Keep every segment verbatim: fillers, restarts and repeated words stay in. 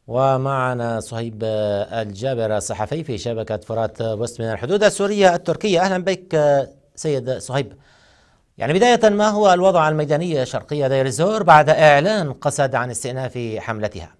ومعنا صهيب الجابر الصحفي في شبكة فرات بوست من الحدود السورية التركية. أهلا بك سيد صهيب. يعني بداية، ما هو الوضع الميداني شرقية دير الزور بعد إعلان قسد عن استئناف حملتها؟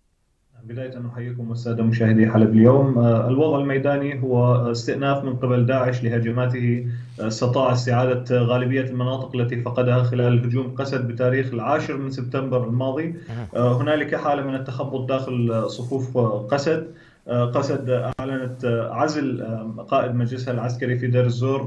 بداية نحييكم السادة مشاهدي حلب اليوم. الوضع الميداني هو استئناف من قبل داعش لهجماته. استطاع استعادة غالبية المناطق التي فقدها خلال هجوم قسد بتاريخ العاشر من سبتمبر الماضي. هنالك حالة من التخبط داخل صفوف قسد. قسد أعلنت عزل قائد مجلسها العسكري في دير الزور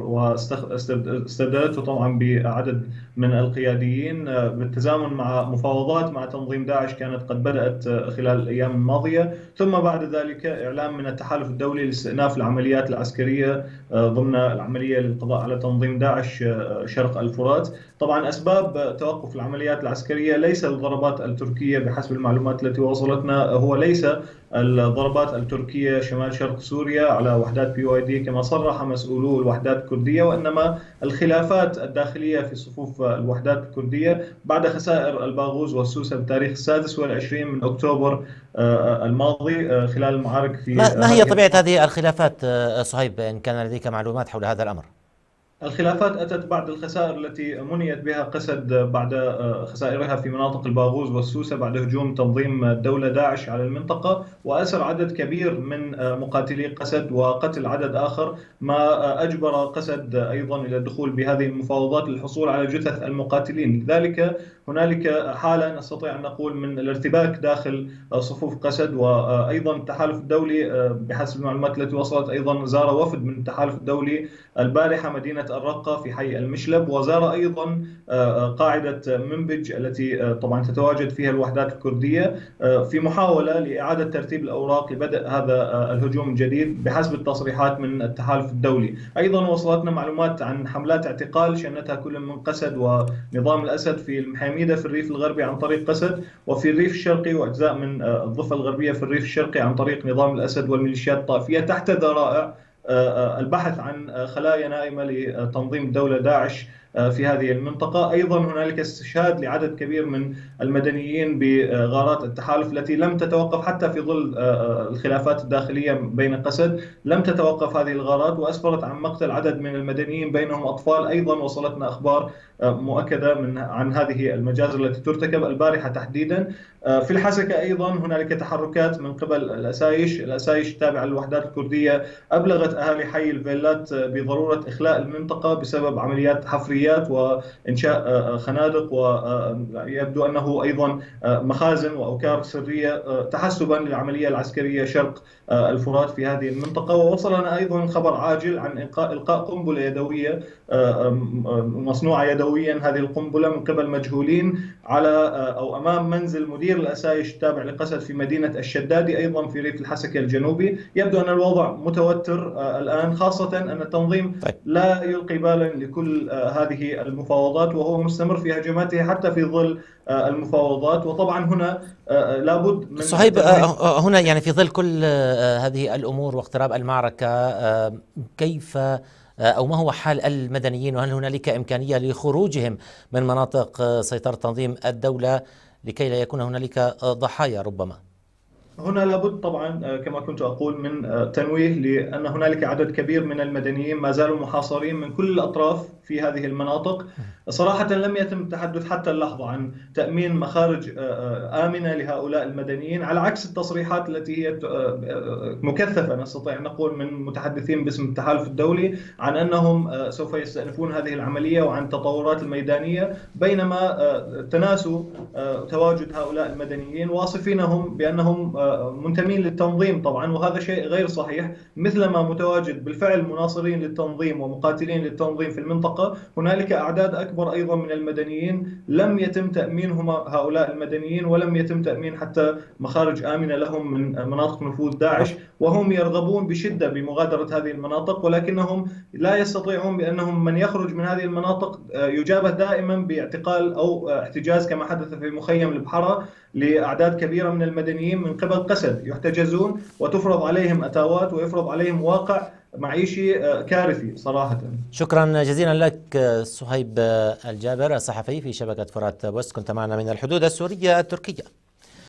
واستبدلته طبعا بعدد من القياديين بالتزامن مع مفاوضات مع تنظيم داعش كانت قد بدأت خلال الأيام الماضية، ثم بعد ذلك إعلان من التحالف الدولي لاستئناف العمليات العسكرية ضمن العملية للقضاء على تنظيم داعش شرق الفرات. طبعا أسباب توقف العمليات العسكرية ليس الضربات التركية بحسب المعلومات التي وصلتنا، هو ليس الضربات التركية شمال شرق سوريا على وحدات بي واي دي كما صرح مسؤولو الوحدات الكردية، وإنما الخلافات الداخلية في صفوف الوحدات الكردية بعد خسائر الباغوز والسوسة بتاريخ السادس والعشرين من أكتوبر الماضي خلال المعارك في ما, ما هي طبيعة هذه الخلافات صهيب، إن كان لديك معلومات حول هذا الأمر؟ الخلافات أتت بعد الخسائر التي منيت بها قسد بعد خسائرها في مناطق الباغوز والسوسة بعد هجوم تنظيم الدولة داعش على المنطقة وأسر عدد كبير من مقاتلي قسد وقتل عدد آخر، ما أجبر قسد أيضا إلى الدخول بهذه المفاوضات للحصول على جثث المقاتلين. لذلك هنالك حالة نستطيع أن نقول من الارتباك داخل صفوف قسد. وأيضا التحالف الدولي بحسب المعلومات التي وصلت أيضا زار وفد من التحالف الدولي البارحة مدينة الرقة في حي المشلب، وزار أيضا قاعدة منبج التي طبعا تتواجد فيها الوحدات الكردية في محاولة لإعادة ترتيب الأوراق لبدء هذا الهجوم الجديد بحسب التصريحات من التحالف الدولي. أيضا وصلتنا معلومات عن حملات اعتقال شنتها كل من قسد ونظام الأسد في المحاميدة في الريف الغربي عن طريق قسد، وفي الريف الشرقي وأجزاء من الضفة الغربية في الريف الشرقي عن طريق نظام الأسد والميليشيات الطائفية تحت ذرائع البحث عن خلايا نائمة لتنظيم الدولة داعش في هذه المنطقة. أيضا هنالك استشهاد لعدد كبير من المدنيين بغارات التحالف التي لم تتوقف حتى في ظل الخلافات الداخلية بين قسد، لم تتوقف هذه الغارات وأسفرت عن مقتل عدد من المدنيين بينهم أطفال. أيضا وصلتنا أخبار مؤكدة من عن هذه المجازر التي ترتكب البارحة تحديدا. في الحسكة أيضا هنالك تحركات من قبل الأسايش الأسايش التابعة للوحدات الكردية أبلغت أهالي حي الفيلات بضرورة إخلاء المنطقة بسبب عمليات حفرية وإنشاء خنادق، ويبدو أنه أيضا مخازن وأوكار سرية تحسبا للعملية العسكرية شرق الفرات في هذه المنطقة. ووصلنا أيضا خبر عاجل عن إلقاء قنبلة يدوية مصنوعة يدويا، هذه القنبلة من قبل مجهولين على أو أمام منزل مدير الأسايش التابع لقسد في مدينة الشدادي أيضا في ريف الحسكة الجنوبي. يبدو أن الوضع متوتر الآن، خاصة أن التنظيم لا يلقي بالا لكل هذه المفاوضات وهو مستمر في هجماته حتى في ظل المفاوضات. وطبعا هنا لابد من صهيب، هنا يعني في ظل كل هذه الأمور واقتراب المعركة، كيف أو ما هو حال المدنيين، وهل هنالك إمكانية لخروجهم من مناطق سيطرة تنظيم الدولة لكي لا يكون هنالك ضحايا ربما؟ هنا لابد طبعا كما كنت أقول من تنويه لأن هنالك عدد كبير من المدنيين ما زالوا محاصرين من كل الأطراف في هذه المناطق. صراحة لم يتم التحدث حتى اللحظة عن تأمين مخارج آمنة لهؤلاء المدنيين، على عكس التصريحات التي هي مكثفة نستطيع أن نقول من متحدثين باسم التحالف الدولي عن أنهم سوف يستأنفون هذه العملية وعن التطورات الميدانية، بينما تناسوا تواجد هؤلاء المدنيين واصفينهم بأنهم منتمين للتنظيم طبعا، وهذا شيء غير صحيح. مثلما متواجد بالفعل مناصرين للتنظيم ومقاتلين للتنظيم في المنطقة، هنالك أعداد أكبر أيضا من المدنيين لم يتم تأمينهم هؤلاء المدنيين، ولم يتم تأمين حتى مخارج آمنة لهم من مناطق نفوذ داعش، وهم يرغبون بشدة بمغادرة هذه المناطق، ولكنهم لا يستطيعون بأنهم من يخرج من هذه المناطق يجابه دائما باعتقال أو احتجاز كما حدث في مخيم البحرة لأعداد كبيرة من المدنيين من قبل قسد، يحتجزون وتفرض عليهم أتاوات ويفرض عليهم واقع معيشي كارثي صراحة. شكرا جزيلا لك صهيب الجابر الصحفي في شبكة فرات بوست، كنت معنا من الحدود السورية التركية.